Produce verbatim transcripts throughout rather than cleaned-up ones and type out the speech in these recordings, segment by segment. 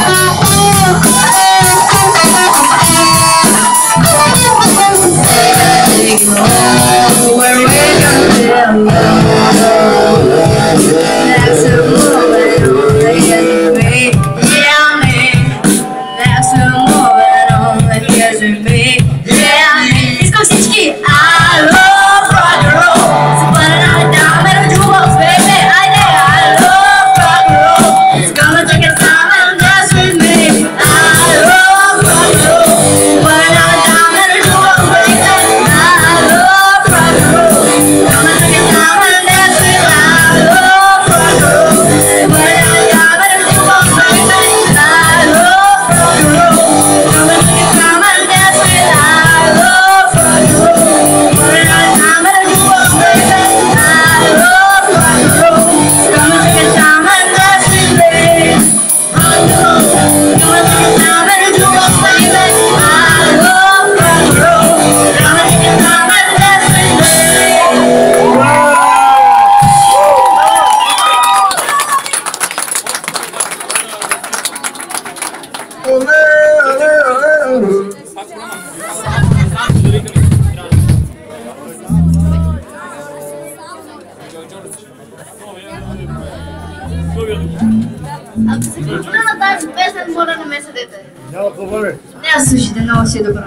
Ако се купна на тази песен, моля не ме съдете. Няма проблеми. Не, слушайте, много си е добра.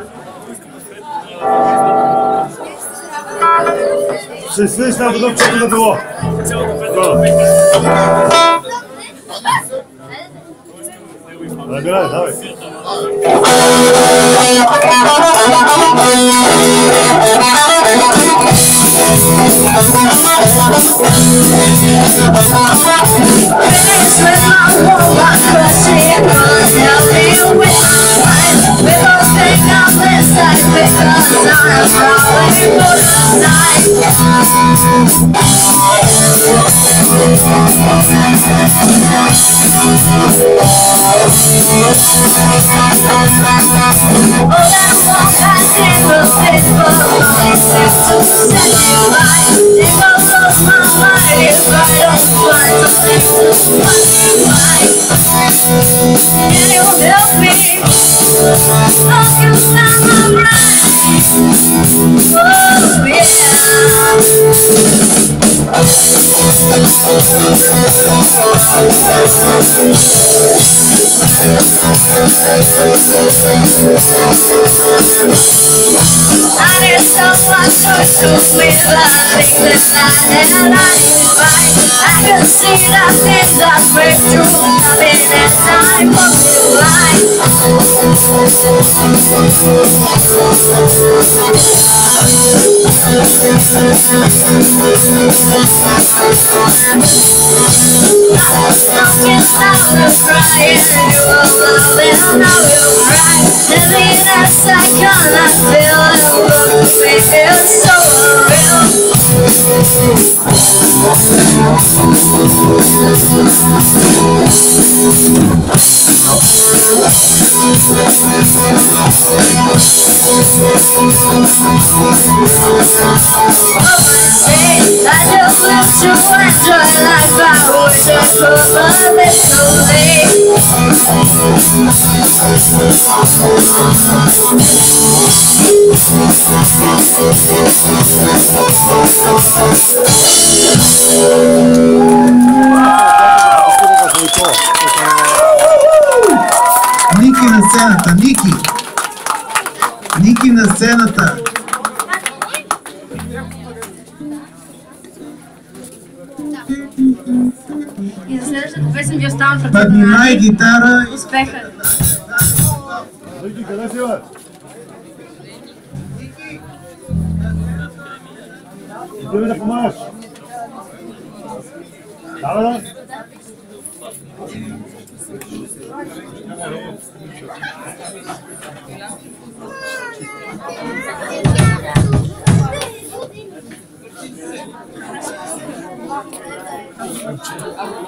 Ще свидиш на бъдъм, че да било. Набирай, давай. I need someone to shoot me the things that I and I find. I can see the things that break through nothing as time passes by. Don't get out of crying, you will love it, I know you'll cry. Every next second I feel it, look at me, it's so real. I just live to enjoy life, I wish I could, but it's too late. Ники на сцената, Ники! Ники на сцената! И за следващата песен ви оставам в ръцете на Поднимай гитара! успеха. Ники, къде си, бе? Иди ми да помагаш. Да, бе, да.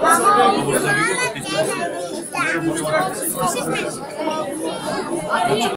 Mama,